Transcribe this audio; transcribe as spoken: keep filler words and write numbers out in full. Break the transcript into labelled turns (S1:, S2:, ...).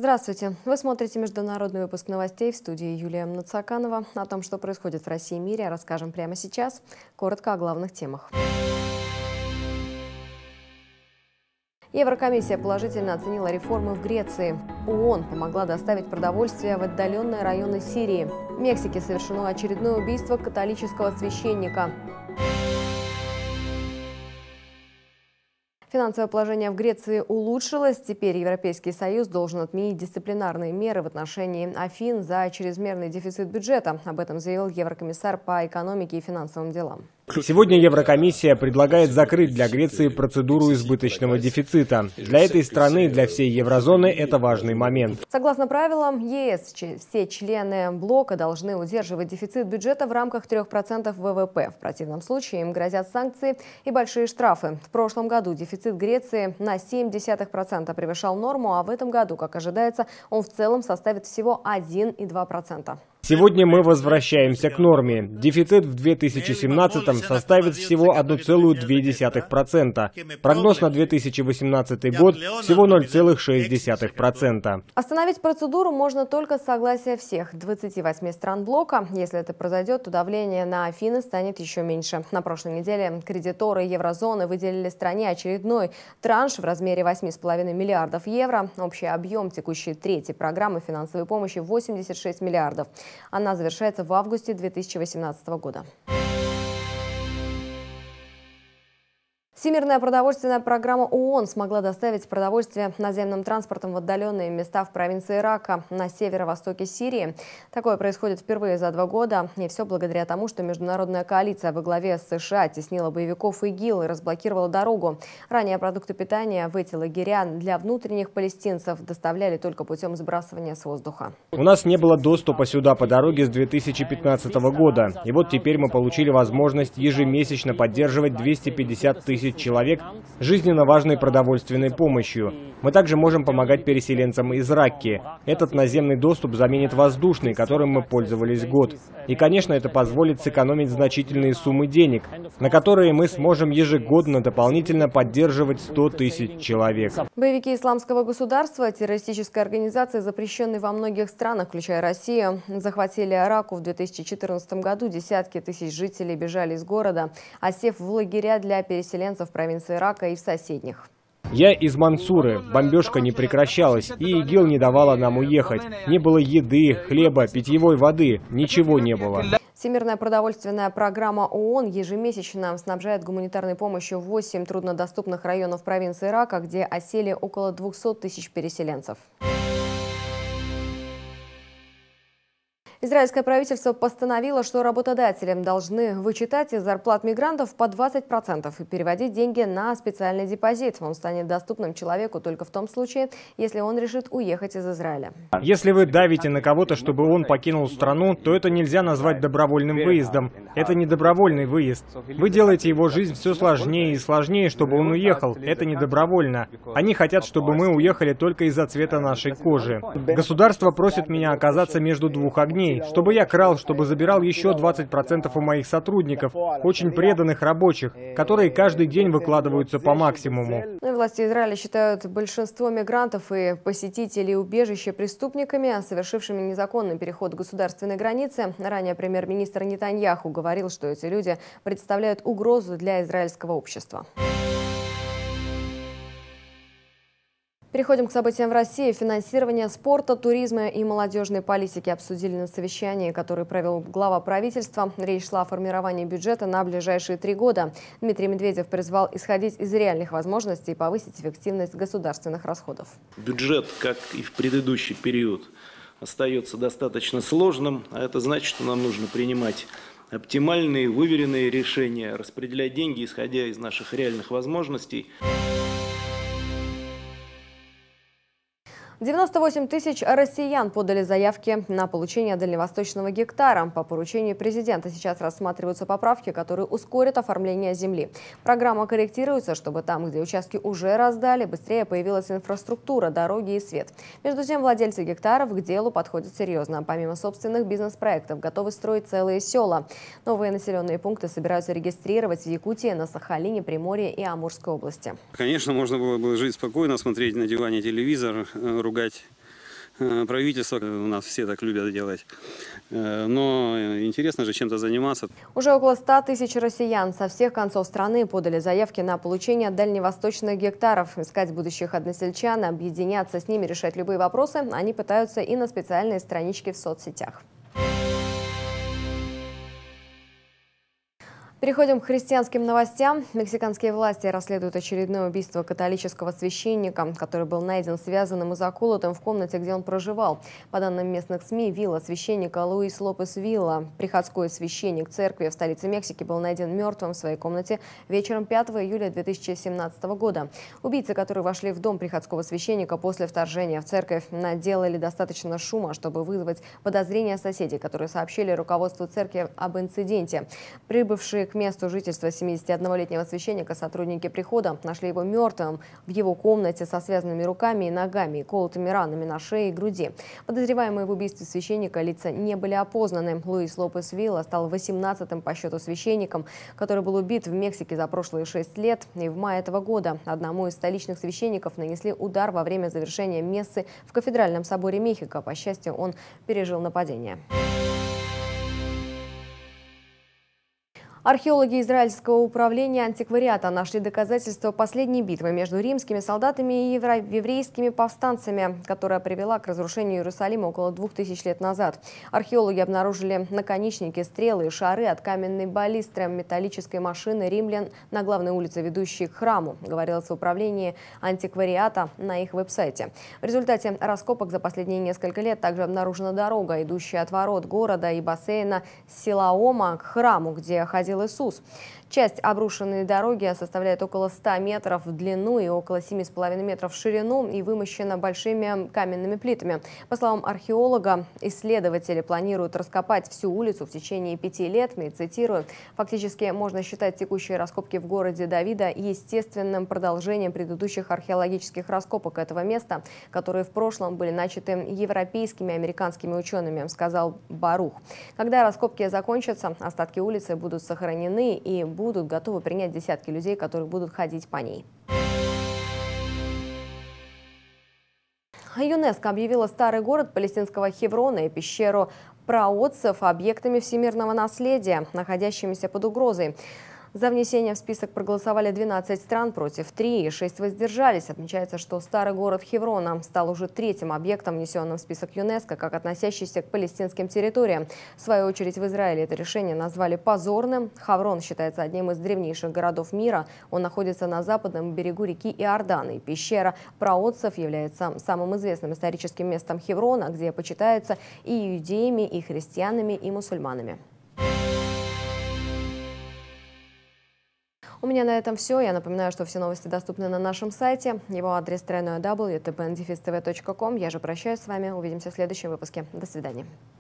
S1: Здравствуйте! Вы смотрите международный выпуск новостей, в студии Юлия Нацаканова. О том, что происходит в России и мире, расскажем прямо сейчас. Коротко о главных темах. Еврокомиссия положительно оценила реформы в Греции. ООН помогла доставить продовольствие в отдаленные районы Сирии. В Мексике совершено очередное убийство католического священника. Финансовое положение в Греции улучшилось. Теперь Европейский Союз должен отменить дисциплинарные меры в отношении Афин за чрезмерный дефицит бюджета. Об этом заявил еврокомиссар по экономике и финансовым делам.
S2: Сегодня Еврокомиссия предлагает закрыть для Греции процедуру избыточного дефицита. Для этой страны и для всей еврозоны это важный момент.
S1: Согласно правилам ЕС, все члены блока должны удерживать дефицит бюджета в рамках трёх процентов ВВП. В противном случае им грозят санкции и большие штрафы. В прошлом году дефицит Греции на семь десятых процента превышал норму, а в этом году, как ожидается, он в целом составит всего один и два десятых процента.
S2: Сегодня мы возвращаемся к норме. Дефицит в две тысячи семнадцатом составит всего одна целая две десятых процента. Прогноз на две тысячи восемнадцатый год всего ноль целых шесть десятых процента.
S1: Остановить процедуру можно только с согласия всех двадцати восьми стран блока. Если это произойдет, то давление на Афины станет еще меньше. На прошлой неделе кредиторы еврозоны выделили стране очередной транш в размере восьми с половиной миллиардов евро. Общий объем текущей третьей программы финансовой помощи восемьдесят шесть миллиардов. Она завершается в августе две тысячи восемнадцатого года. Всемирная продовольственная программа ООН смогла доставить продовольствие наземным транспортом в отдаленные места в провинции Рака на северо-востоке Сирии. Такое происходит впервые за два года. И все благодаря тому, что международная коалиция во главе с США теснила боевиков ИГИЛ и разблокировала дорогу. Ранее продукты питания в эти лагеря для внутренних палестинцев доставляли только путем сбрасывания с воздуха.
S2: У нас не было доступа сюда по дороге с две тысячи пятнадцатого года. И вот теперь мы получили возможность ежемесячно поддерживать двести пятьдесят тысяч человек жизненно важной продовольственной помощью. Мы также можем помогать переселенцам из Ракки. Этот наземный доступ заменит воздушный, которым мы пользовались год. И, конечно, это позволит сэкономить значительные суммы денег, на которые мы сможем ежегодно дополнительно поддерживать сто тысяч человек.
S1: Боевики исламского государства, террористической организации, запрещенной во многих странах, включая Россию, захватили Раку в две тысячи четырнадцатом году. Десятки тысяч жителей бежали из города, осев в лагеря для переселенцев в провинции Рака и в соседних.
S2: Я из Мансуры. Бомбежка не прекращалась, и ИГИЛ не давала нам уехать. Не было еды, хлеба, питьевой воды. Ничего не было.
S1: Всемирная продовольственная программа ООН ежемесячно снабжает гуманитарной помощью восемь труднодоступных районов провинции Рака, где осели около двухсот тысяч переселенцев. Израильское правительство постановило, что работодатели должны вычитать из зарплат мигрантов по двадцать процентов и переводить деньги на специальный депозит. Он станет доступным человеку только в том случае, если он решит уехать из Израиля.
S2: Если вы давите на кого-то, чтобы он покинул страну, то это нельзя назвать добровольным выездом. Это не добровольный выезд. Вы делаете его жизнь все сложнее и сложнее, чтобы он уехал. Это не добровольно. Они хотят, чтобы мы уехали только из-за цвета нашей кожи. Государство просит меня оказаться между двух огней, чтобы я крал, чтобы забирал еще двадцать процентов у моих сотрудников, очень преданных рабочих, которые каждый день выкладываются по максимуму.
S1: Ну и власти Израиля считают большинство мигрантов и посетителей убежища преступниками, совершившими незаконный переход государственной границы. Ранее премьер-министр Нетаньяху говорил, что эти люди представляют угрозу для израильского общества. Переходим к событиям в России. Финансирование спорта, туризма и молодежной политики обсудили на совещании, которое провел глава правительства. Речь шла о формировании бюджета на ближайшие три года. Дмитрий Медведев призвал исходить из реальных возможностей и повысить эффективность государственных расходов.
S3: Бюджет, как и в предыдущий период, остается достаточно сложным, а это значит, что нам нужно принимать оптимальные, выверенные решения, распределять деньги, исходя из наших реальных возможностей.
S1: девяносто восемь тысяч россиян подали заявки на получение дальневосточного гектара. По поручению президента сейчас рассматриваются поправки, которые ускорят оформление земли. Программа корректируется, чтобы там, где участки уже раздали, быстрее появилась инфраструктура, дороги и свет. Между тем, владельцы гектаров к делу подходят серьезно. Помимо собственных бизнес-проектов, готовы строить целые села. Новые населенные пункты собираются регистрировать в Якутии, на Сахалине, Приморье и Амурской области.
S4: Конечно, можно было бы жить спокойно, смотреть на диване телевизор, ругать правительство. У нас все так любят делать. Но интересно же чем-то заниматься.
S1: Уже около ста тысяч россиян со всех концов страны подали заявки на получение дальневосточных гектаров. Искать будущих односельчан, объединяться с ними, решать любые вопросы они пытаются и на специальные странички в соцсетях. Переходим к христианским новостям. Мексиканские власти расследуют очередное убийство католического священника, который был найден связанным и заколотым в комнате, где он проживал. По данным местных СМИ, вилла священника Луис Лопес Вилла, приходской священник церкви в столице Мексики, был найден мертвым в своей комнате вечером пятого июля две тысячи семнадцатого года. Убийцы, которые вошли в дом приходского священника после вторжения в церковь, наделали достаточно шума, чтобы вызвать подозрения соседей, которые сообщили руководству церкви об инциденте. Прибывшие к месту жительства семидесятиоднолетнего священника сотрудники прихода нашли его мертвым в его комнате со связанными руками и ногами и колотыми ранами на шее и груди. Подозреваемые в убийстве священника лица не были опознаны. Луис Лопес Вилла стал восемнадцатым по счету священником, который был убит в Мексике за прошлые шесть лет. И в мае этого года одному из столичных священников нанесли удар во время завершения мессы в кафедральном соборе Мехико. По счастью, он пережил нападение. Археологи израильского управления антиквариата нашли доказательства последней битвы между римскими солдатами и еврейскими повстанцами, которая привела к разрушению Иерусалима около двух тысяч лет назад. Археологи обнаружили наконечники, стрелы и шары от каменной баллистры металлической машины римлян на главной улице, ведущей к храму, говорилось в управлении антиквариата на их веб-сайте. В результате раскопок за последние несколько лет также обнаружена дорога, идущая от ворот города и бассейна Силаома к храму, где ходил Иисус. Часть обрушенной дороги составляет около ста метров в длину и около семи с половиной метров в ширину и вымощена большими каменными плитами. По словам археолога, исследователи планируют раскопать всю улицу в течение пяти лет. И, цитирую, «Фактически можно считать текущие раскопки в городе Давида естественным продолжением предыдущих археологических раскопок этого места, которые в прошлом были начаты европейскими и американскими учеными», сказал Барух. Когда раскопки закончатся, остатки улицы будут сохранены и будут готовы принять десятки людей, которые будут ходить по ней. ЮНЕСКО объявила старый город палестинского Хеврона и пещеру праотцев объектами всемирного наследия, находящимися под угрозой. За внесение в список проголосовали двенадцать стран, против трёх, и шесть воздержались. Отмечается, что старый город Хеврона стал уже третьим объектом, внесенным в список ЮНЕСКО, как относящийся к палестинским территориям. В свою очередь в Израиле это решение назвали позорным. Хеврон считается одним из древнейших городов мира. Он находится на западном берегу реки Иордан. И пещера праотцев является самым известным историческим местом Хеврона, где почитается и иудеями, и христианами, и мусульманами. У меня на этом все. Я напоминаю, что все новости доступны на нашем сайте. Его адрес дабл ю дабл ю дабл ю точка тэ бэ эн дефис тэ вэ точка ком. Я же прощаюсь с вами. Увидимся в следующем выпуске. До свидания.